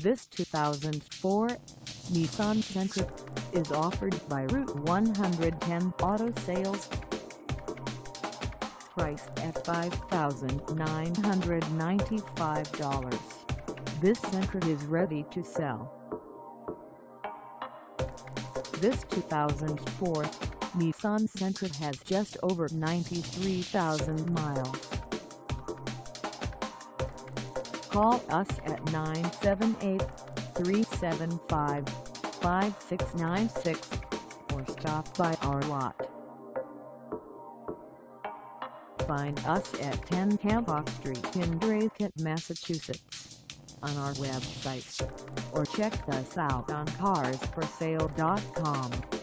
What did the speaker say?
This 2004 Nissan Sentra is offered by Route 110 Auto Sales. Priced at $5,995, this Sentra is ready to sell. This 2004 Nissan Sentra has just over 93,000 miles. Call us at 978-375-5696 or stop by our lot. Find us at 10 Hemlock Street in Dracut, Massachusetts, on our website, or check us out on carsforsale.com.